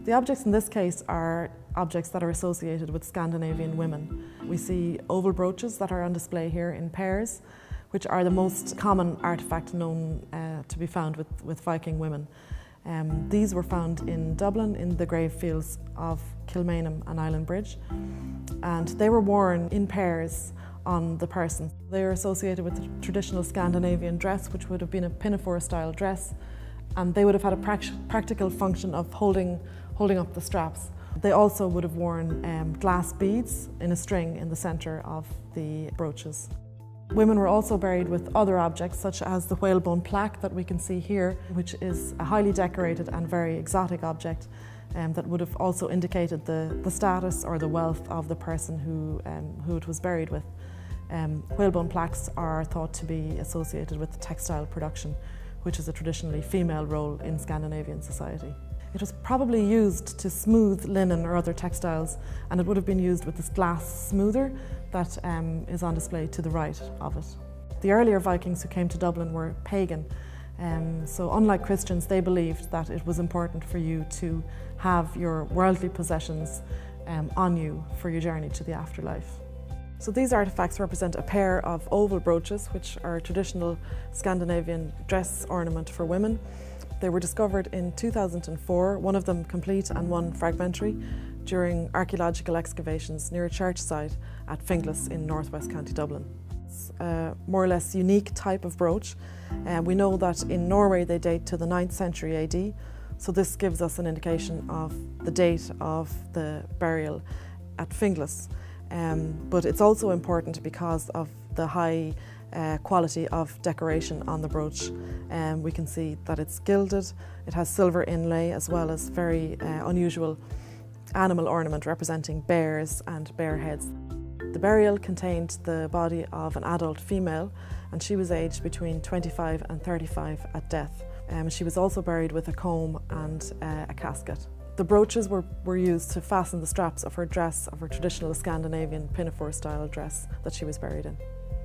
The objects in this case are objects that are associated with Scandinavian women. We see oval brooches that are on display here in pairs, which are the most common artefact known to be found with Viking women. These were found in Dublin in the grave fields of Kilmainham and Island Bridge, and they were worn in pairs on the person. They are associated with the traditional Scandinavian dress, which would have been a pinafore-style dress, and they would have had a practical function of holding up the straps. They also would have worn glass beads in a string in the centre of the brooches. Women were also buried with other objects, such as the whalebone plaque that we can see here, which is a highly decorated and very exotic object that would have also indicated the status or the wealth of the person who it was buried with. Whalebone plaques are thought to be associated with textile production, which is a traditionally female role in Scandinavian society. It was probably used to smooth linen or other textiles, and it would have been used with this glass smoother that is on display to the right of it. The earlier Vikings who came to Dublin were pagan, so unlike Christians, they believed that it was important for you to have your worldly possessions on you for your journey to the afterlife. So these artefacts represent a pair of oval brooches, which are a traditional Scandinavian dress ornament for women. They were discovered in 2004, one of them complete and one fragmentary, during archaeological excavations near a church site at Finglas in northwest County Dublin. It's a more or less unique type of brooch. We know that in Norway they date to the 9th century AD, so this gives us an indication of the date of the burial at Finglas. But it's also important because of the high quality of decoration on the brooch. We can see that it's gilded, it has silver inlay as well as very unusual animal ornament representing bears and bear heads. The burial contained the body of an adult female, and she was aged between 25 and 35 at death. She was also buried with a comb and a casket. The brooches were used to fasten the straps of her dress, of her traditional Scandinavian pinafore-style dress that she was buried in.